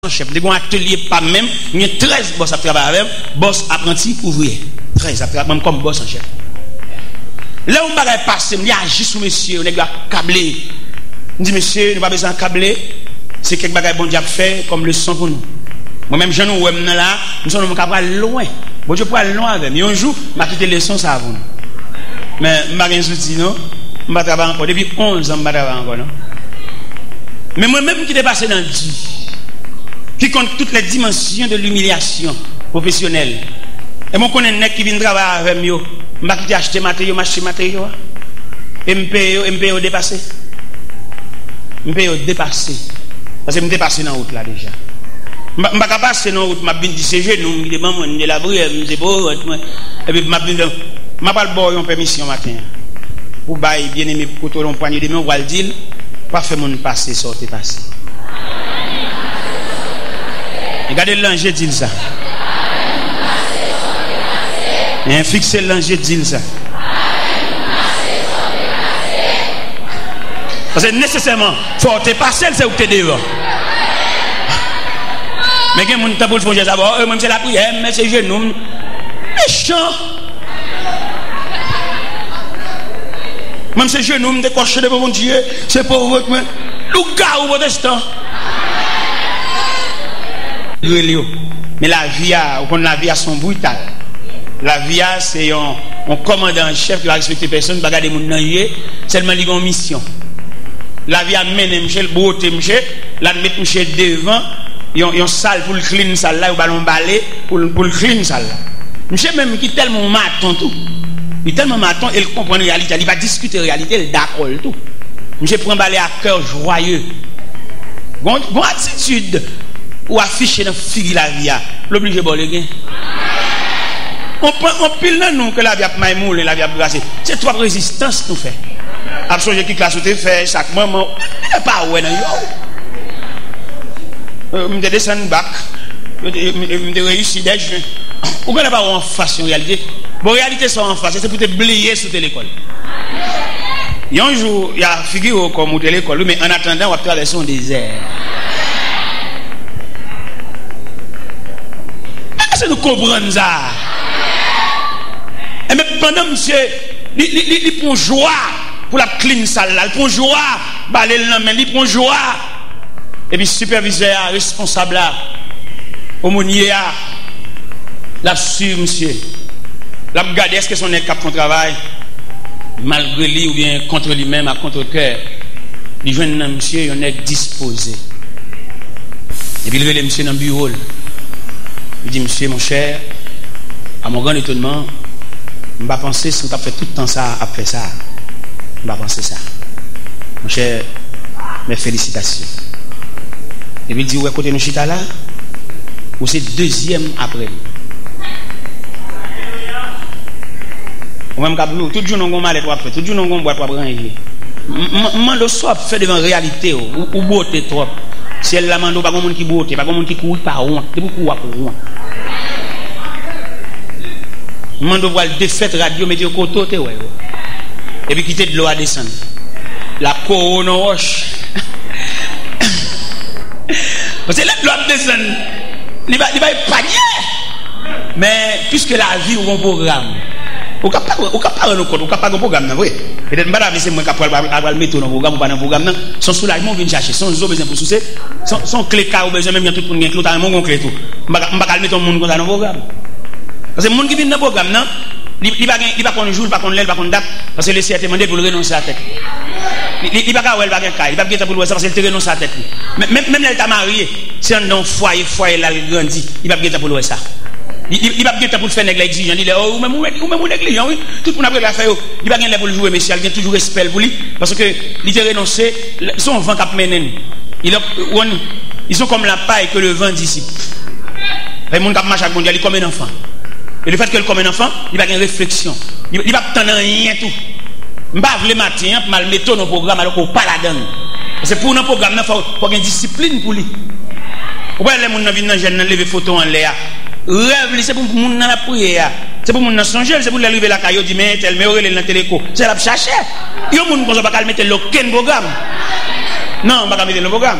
chef. De un atelier pas même, il y a 13 boss à travailler avec, boss apprenti ouvrier. 13 à travailler même comme boss en chef. Là où on va passer, on agit sous monsieur, on a câblé. On dit monsieur, nous pas besoin de câbler. C'est quelque chose bon Dieu fait comme leçon pour nous. Moi-même, je nous là, nous sommes loin. Bon Dieu pour aller loin avec moi. Un jour, je vais quitter leçon ça avant. Mais je n'ai pas de souci, non? Je vais travailler encore. Depuis 11 ans, je vais travailler encore, non? Mais moi-même qui est passé dans le Dieu, qui compte toutes les dimensions de l'humiliation professionnelle. Et moi, je connais un mec qui vient travailler avec moi. Je vais acheter matériaux, m'acheter matériaux. Et je paye dépassé. Je paye dépassé. Parce que je me dépassé dans la route là déjà. Je ne vais pas passer dans la route, je me dis c'est genou, je me dis maman, je la brûle, je me dis bon, et puis je me dis, je ne vais pas boire une permission matin. Pour bailler bien aimé, pour tout le poignet de main, on va le dire, pas faire mon passer, sortir passer. Regardez l'ange dit ça. Et fixez l'ange dit ça. Parce que nécessairement, il faut te passer, c'est où tu es devant. Mais quand on t'a pour le faire d'abord, même c'est la prière, mais c'est genou. Méchant. Même c'est genou, me décocher devant mon Dieu, c'est pour votre main. Louga ou protestant. Mais la vie a son brutal. La vie a, c'est un commandant chef qui va respecter personne, pas garder mon naïe, seulement il a une mission. La vie a mené monsieur le beauté monsieur, la mettre monsieur devant, il y a une salle pour le clean salle là, ou ballon balai pour le clean salle là. Monsieur même qui tellement maton tout. Il est tellement maton, il comprend la réalité, il va discuter la réalité, il d'accord tout. Monsieur prend balai à cœur joyeux. Bon attitude ou afficher dans figure la vie a, l'oblige bon le gain. On pile dans nous que la vie a maïmoule et la vie a brasser. C'est trois résistances nous fait. Absolument qui classe te fait chaque moment pas ouais dans yo me descend back me réussi des jeux ou qu'on pas en face en réalité bon réalité sont en face c'est pour te blier sous l'école un jour il y a figure comme au l'école mais en attendant on va traverser un désert est-ce que nous comprenons ça et mais pendant monsieur il prend joie pour la clean salle là, il prend joie, balai le main, il prend joie. Et puis superviseur, responsable là, aumônier là, la suivre monsieur. La regarder est-ce que son est cap de travail malgré lui ou bien contre lui-même à contre-cœur. Il joint un monsieur, il est disposé. Et puis il relève monsieur dans le bureau. Il dit monsieur mon cher, à mon grand étonnement, je ne vais pas penser si on a fait tout le temps ça après ça. Je vais penser ça. Mon cher, mes félicitations. Et puis il dit, ouais, côté nous chita là, ou c'est deuxième après. Ou même tout le jour, nous avons mal à faire, tout le jour, nous avons boire pour ranger. Mando soit fait devant réalité, ou beauté trop. Si elle la mando, pas de monde qui beauté, pas de monde qui court par honte, c'est pour courir pour honte. Mando voir le défaite radio, mettez au côté, ouais. Et puis quitter de l'eau à descendre. La couronne roche. Parce que là, l'eau à descendre. Il va épargner. Mais puisque la vie ou un programme, au cas pas un programme, oui. Peut-être madame, c'est moi qui vais le mettre dans le programme ou pas dans le programme. Son soulagement vient chercher. Son zo besoin pour soucier. Son clé car ou besoin même tout pour gagner clé. T'as mon clé tout. Je ne vais pas mettre ton monde dans le programme. Parce que le monde qui vient dans le programme, non. Il va qu'on joue, il va qu'on l'aile, il va qu'on date, parce que le CRT demandé pour le renoncer à la tête. Il va qu'on il va qu'on il va qu'on pour le parce qu'il te renonce à la tête. Même là, il t'a marié, c'est un foyer là, il grandit, il va qu'on pour le ça. Il va qu'on pour faire nègre exigeant, il dit, oh, même nègre, oui, tout le monde après la faire, il va qu'on pour le jouer, mais il a toujours respect pour lui, parce que il te renoncé, son vent cap menen. Ils sont comme la paille que le vent dissipe. Le monde qui marche avec mondial, il est comme un enfant. Et le fait que comme un enfant, il va avoir une réflexion. Il va pas rien tout. Je ne vais pas le matin, pour mal mettre dans le programme alors qu'on ne pas la donne. C'est pour un programme, il faut avoir une discipline pour lui. Pourquoi les gens viennent dans le lever photo en l'air? Rêve, c'est pour les gens dans la prière. C'est pour les gens songer, c'est pour les lever la caillou, dit mais tel, mais aurait dans téléco. C'est la chercher. Il y a des gens qui ne peuvent pas mettre aucun programme. Non, on ne va pas mettre le programme.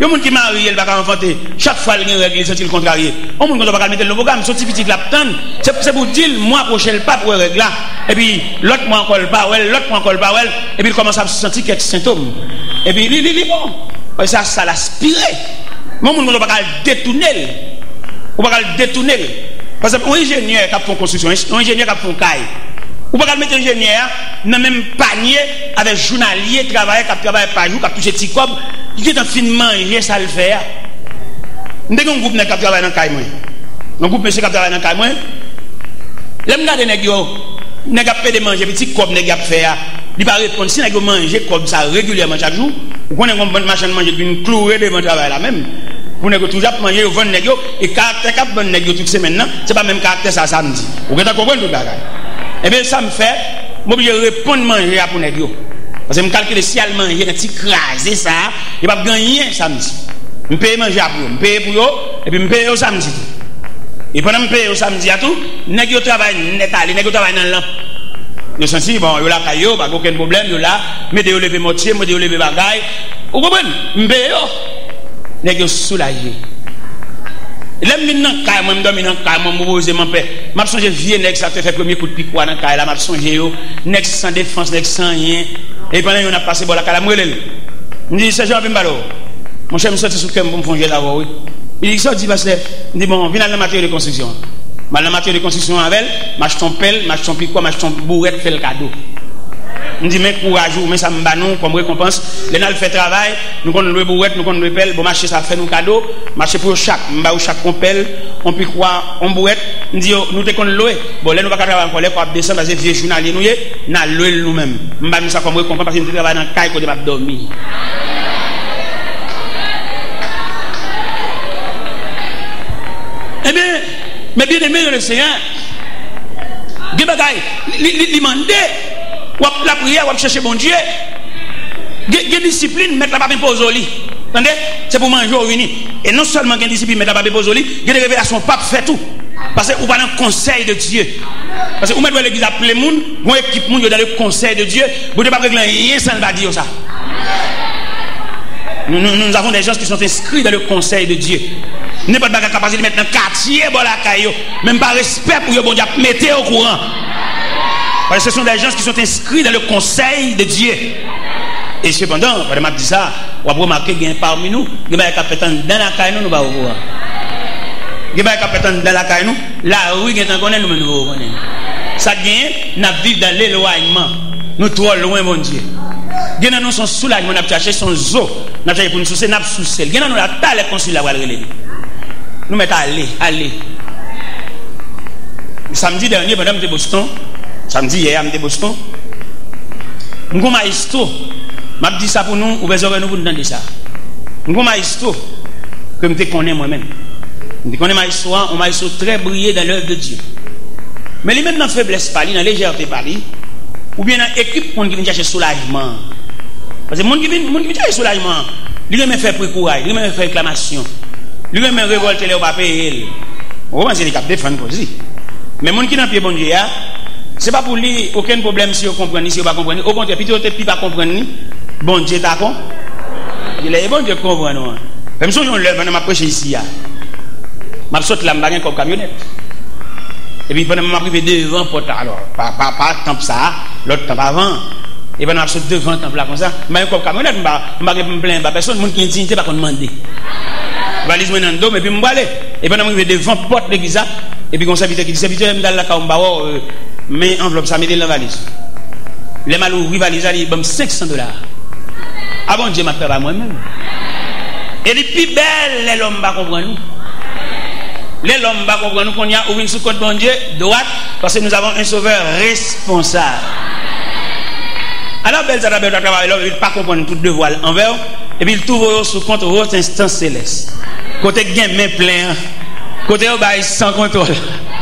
Il y a des gens qui marient, ils ne vont pas enfanter. Chaque fois, ils règle, ils sont contrariés. On ne peut pas mettre le programme, sorti petit la tante. C'est pour dire, moi, prochain pas pour régler là. Et puis, l'autre mois encore pas, l'autre mois encore pas, et puis il commence à sentir quelques symptômes. Et puis, il est bon. Ça l'aspire. Moi, on ne peut pas détourner. On ne peut pas détourner. Parce que un ingénieur qui a fait construction, un ingénieur qui a fait caille. On ne peut pas mettre un ingénieur dans le même panier avec journalier qui travaille par jour, qui a touché petit cob. Il est en fin de manger, ça le fait. Nous avons un groupe qui travaille dans le caille. Un groupe monsieur qui travaille dans le caille. Là, je regarde les gens qui ont fait de manger, petit cob qui ont fait. Il ne va pas répondre. Si vous mangez comme ça régulièrement chaque jour, vous connaissez une bonne machine de manger, une clouée devant le travail là même. Vous n'avez toujours manger, vous vendez et caractère cap bonne nègre toute semaine, non? C'est pas même caractère ça samedi. Vous comprenez tout ça? Eh bien, ça me fait, moi, je réponds manger pour nègre. Parce que je calcule si elle mange un petit crasé ça, il va gagner samedi. Je paye manger pour eux, je paye pour eux, et puis je paye au samedi. Et pendant que je paye au samedi à tout, nègre travaille net, nègre travaille dans le lampe. Je sens si, bon, il y a la caillou, pas aucun problème, il y a là, mais de lever moitié, mais de lever bagaille. Vous comprenez? Je paye eux. Nègre soulagé. Là, maintenant, quand je dormi dans le cas, je me pose mon père. Je songe vieux nègre, ça fait premier coup de pique dans le cas, là, je songe nègre sans défense, nègre sans rien. Et pendant qu'on a passé pour la cala, je me dis, c'est Jean Pimbalo. Mon cher me sorti sous le cœur, je me fais d'abord, oui. Il dit, pasteur, il dit, bon, viens dans la matière de construction. Dans la matière de construction avec, je ton pelle, je ton pique, je ton bourrette, fait le cadeau. Je dis, mais courage, mais ça me bat nous comme récompense. Les gens fait travail, nous connaissons le bourrette, nous connaissons le pelle, bon, marché, ça fait nous cadeau. Marché pour chaque, on pelle, on pique quoi, on bourrette. Je dis, nous te connaissons l'eau. Bon, là, nous ne pouvons pas travailler encore, là, pour descendre, parce que vieux journalier, nous avons l'eau nous-mêmes. Je dis, ça comme récompense, parce que nous travaillons dans le caille, quand nous dormir. Eh bien, mais bien aimé, le Seigneur, il demande. La prière, on chercher bon Dieu. Il y a discipline, mettre la papier pose au lit. Attendez? C'est pour manger au uni. Et non seulement il y a discipline, mettre la papier pose au lit, il y a des révélations, pape fait tout. Parce que vous parlez dans le conseil de Dieu. Parce que vous mettez l'église à plein monde, vous équipe monde dans le conseil de Dieu, vous ne pouvez pas régler rien sans le dire ça. Nous avons des gens qui sont inscrits dans le conseil de Dieu. Nous n'avons pas de capacité de mettre dans le quartier, même pas respect pour eux, bon Dieu, mettez au courant. Parce que ce sont des gens qui sont inscrits dans le conseil de Dieu. Et cependant, quand je dis ça, on va remarquer qu'il y a parmi nous, il y a des capitaines dans la caille, nous ne va voir. Il y a des capitaines dans la caille, nous, la rue, il y a des gens nous ne va ça gagne, nous vivons dans l'éloignement. Nous trop loin, mon Dieu. Il y a nous son soulagement, nous avons cherché son zoo, nous avons cherché pour nous soucier, nous avons soucié. Il y a nous la taille consul à nous mettons à aller. Samedi dernier, madame de Boston, samedi hier, à Boston, nous avons un maestro. Je dis ça pour nous, ou besoin nous pour nous demander ça. Nous avons un maestro que je connais moi-même. Je connais un maestro très brillant dans l'œuvre de Dieu. Mais lui même dans la faiblesse, dans la légèreté, ou bien dans l'équipe qui vient chercher soulagement. Parce que les gens qui viennent chercher soulagement, lui même fait pour courage, lui même fait réclamation, lui même révolte les papiers. On va essayer de défendre aussi. Mais les gens qui n'ont pas bon Dieu, ce n'est pas pour lui aucun problème si vous comprenez, si vous ne comprenez pas. Au contraire, plutôt que vous ne comprenez pas, bon Dieu d'accord. Il est bon Dieu comprend. Même si on lève, on m'a prêché ici. Je saute la bague comme camionnette. Et puis pendant que je m'arrive devant, alors, pas temps ça, l'autre temps avant. Et pendant que je saute devant, temps là comme ça, je m'arrive comme camionnette, je me plains, personne, le monde qui est dignité, pas qu'on demande. Je vais aller dans le dos, et puis je vais aller. Et pendant que je m'arrive devant, porte l'église, et puis, comme ça, il dit, serviteur, je vais la caille, mais enveloppe, ça met dans la valise. Les mal ouvrir valise, il donne $500. Ah bon, Dieu m'a fait moi-même. Et les plus belles, les hommes ne comprennent nous. Les hommes ne comprennent nous qu'on y a ouvert sous compte bon Dieu, droite, parce que nous avons un sauveur responsable. Alors, belle Isabelle, il ne pas comprendre tout devoir envers, et puis il trouve sous compte haute instance céleste. Côté gain, main plein. Côté au bail sans contrôle.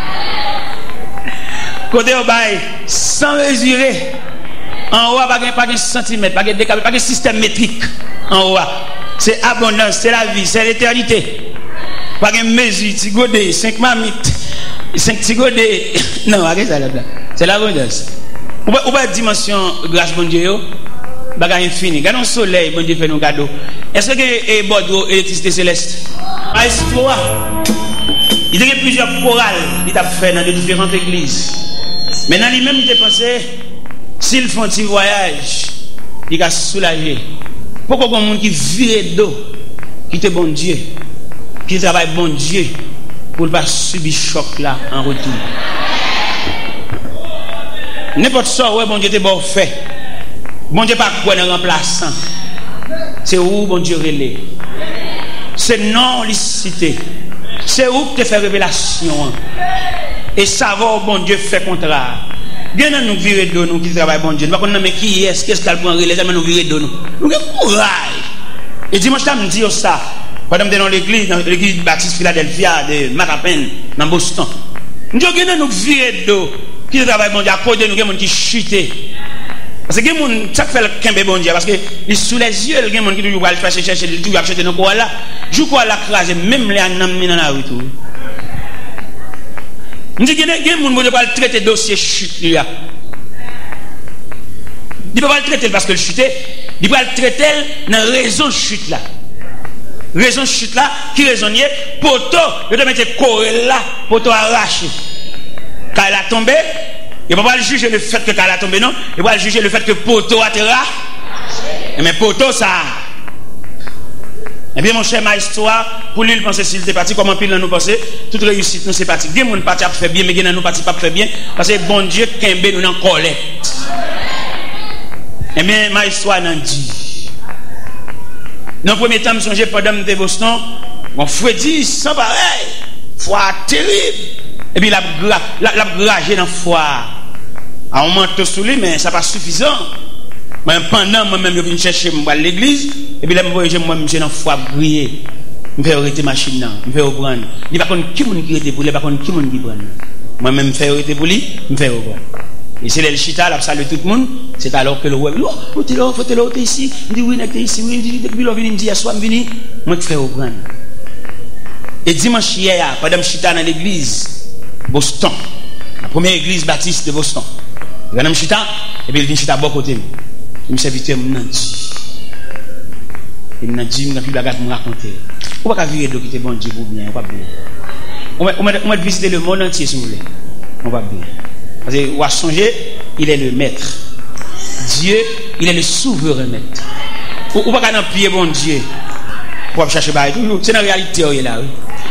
Côté au bail sans mesurer. En haut, pas de centimètre, pas de décalage, pas de système métrique. En haut, c'est abondance, c'est la vie, c'est l'éternité. Pas de mesure, tigodé, 5 mamites, 5 tigodé. Non, c'est ça là-dedans. C'est l'abondance. Ou pas de dimension grâce bon Dieu. bagage infini. Gardons le soleil, bon Dieu fait nos cadeaux. Est-ce que Bordeaux électricité céleste? Maestro, il y a plusieurs chorales qu'il a fait dans de différentes églises. Maintenant, lui-même, il a pensé, s'ils font un petit voyage, il a soulagé. Pourquoi il y a des gens qui vivent d'eau, qui te bon Dieu, qui travaille bon Dieu, pour ne pas subir choc là en retour? N'importe ça, ouais, bon Dieu te bon fait. Bon Dieu pas quoi dans remplaçant. C'est où bon Dieu relais. C'est non licité. C'est où te fait révélation. Et savoir bon Dieu fait contraire. Bien nous virer de nous qui travaillent bon Dieu. Nous ne savons pas qui est, qu'est-ce qu'elle prend relais, mais nous virer de nous. Nous avons courage. Et dimanche, je me dis ça. Pendant que dans l'église Baptiste Philadelphia de Matapen, dans Boston. Nous avons virer de nous qui travaillent bon Dieu. À côté de nous, il y a des gens qui chutent. Parce que les gens qui fait le camp bon Dieu, parce que sous les yeux, il y a des gens qui toujours chercher, toujours acheter nos quoi là. Je crois la crase, même les anamis dans la rue. Je dis qu'il y a des gens qui ne traiter dossier chute. Il ne peut pas le traiter parce que le chute, il peut le traiter dans la raison de chute là. Raison de chute là, qui raisonnier, poteau, il doit mettre corps là, poteau arraché. Quand elle a tombé, il ne va pas le juger le fait que quand elle a tombé, non. Il va le juger le fait que poteau a terra. Mais poteau, ça. Eh bien, mon cher maestro, pour lui, il pense s'il était parti, comment pile nous penser, toute réussite nous c'est parti. Bien, mon parti a fait bien, mais bien, nous parti pas fait bien, parce que bon Dieu, Kembe nous en collecte. Eh bien, maestro, n'a dit. Dans le premier temps, je songeais pendant de Boston, mon Freddy, sans pareil, foi terrible. Et puis, il a gragé dans le foire. À un moment, sous lui, mais ça n'est pas suffisant. Mais pendant moi-même, je viens chercher à l'église, et puis là, je vois moi, je dans le foire briller. Je vais arrêter la machine, je vais reprendre. Il n'y a pas qui est pour lui, il n'y a pas qui prend. Moi-même, je vais arrêter pour lui, je vais reprendre. Et c'est le chita, là, salut tout le monde. C'est alors que le web, oh, faut-il là, t'es ici. Il dit, oui, t'es ici, oui, depuis l'on vient, il me dit, soit venu, moi, je vais reprendre. Et dimanche hier, pendant que je suis dans l'église, Boston, la première église baptiste de Boston. Il vient chita, et puis il vient chita à bon côté. Il me serviteur, il m'a dit. Il m'a dit, il m'a raconter. On va pas virer de quitter bon Dieu pour bien, on va bien. On va visiter le monde entier si vous voulez. On va bien. Parce que on va songer, il est le maître. Dieu, il est le souverain maître. On va pas pied bon Dieu pour chercher bail. C'est la réalité là.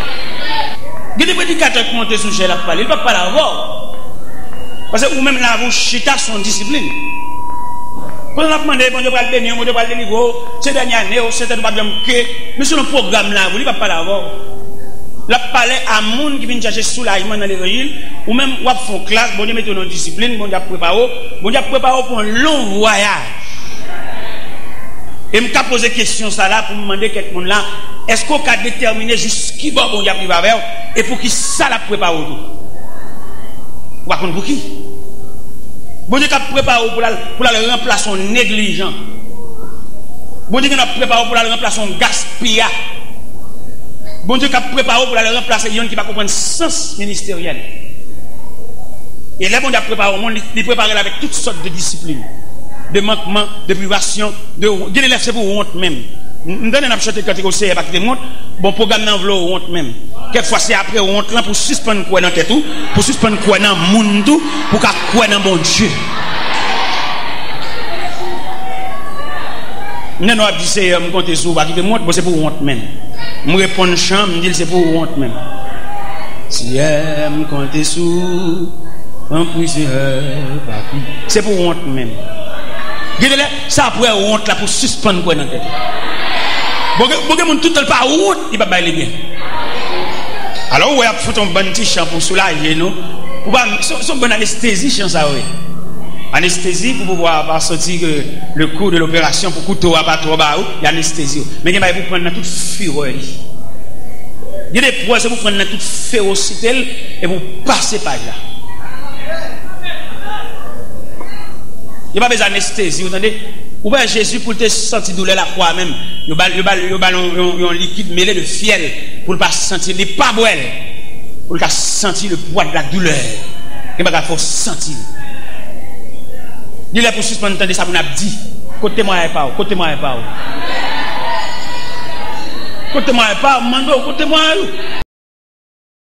Il y a des prédicateurs qui montent sur chaise à parler, ils ne peuvent pas l'avoir. Parce que vous-même là, vous chita son discipline. Quand on a demandé, bon Dieu va le bénir, bon Dieu va le délivrer, c'est dernière année, c'est un problème que, mais sur le programme là, vous ne pouvez pas l'avoir. Là, parler à monde qui vient chercher soulagement dans l'évangile, ou même, vous font classe, bon Dieu mettez dans discipline, bon Dieu prépare pour un long voyage. Et je me poser question ça là pour me demander quelqu'un là, est-ce qu'on a déterminé jusqu'à bon Dieu va vers et pour qui ça la prépare autour? Ou pas pour qui? Bon Dieu a préparé pour la remplacer négligent. Bon Dieu a préparé pour la remplacer gaspillage. Bon Dieu a préparé pour la remplacer les gens qui ne comprennent pas le sens ministériel. Et là, bon Dieu a préparé au monde, il prépare avec toutes sortes de disciplines, de manquements, de privations, de l'élève c'est pour honte même. Nous donnons un chanter quand il y a des honte, bon programme dans le honte même. Quelquefois c'est après honte là pour suspendre quoi dans tête tout, pour suspendre quoi dans monde tout, pour qu'à quoi dans bon Dieu. Nous avons dit c'est me compter sur va qui fait honte, c'est pour honte même. Me répondre chambre, me dit c'est pour honte même. Si me compter sur un poussière papi, c'est pour honte même. Regardez ça après honte là pour suspendre quoi dans tête. Bon tout le pas honte, il va bailler bien. Alors, ouais, il faut un bon petit chant pour soulager nous. Ou pas, son bonne anesthésie, chant ça, oui. Anesthésie pour pouvoir sortir le cours de l'opération pour couteau à pas trop bas, il y a anesthésie. Mais il faut prendre toute fureur. Il y a des poids, c'est pour prendre toute férocité et pour passer par là. Il n'y a pas besoin d'anesthésie, vous entendez? Ou bien Jésus pour te sentir douleur la croix même, il y a un liquide mêlé de fiel pour ne pas sentir, il n'est pas boire, pour ne pas sentir le poids de la douleur. Il ne faut pas sentir. Il est pour suspendre ça pour nous dit. Côté moi et pas. Côté moi et pas. Côté moi et pas. Mando côté moi.